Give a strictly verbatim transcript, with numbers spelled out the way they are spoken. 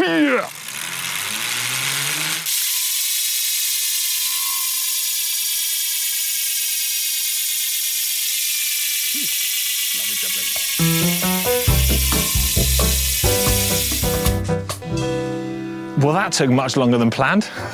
Yeah. Lovely jubbly. Well, that took much longer than planned.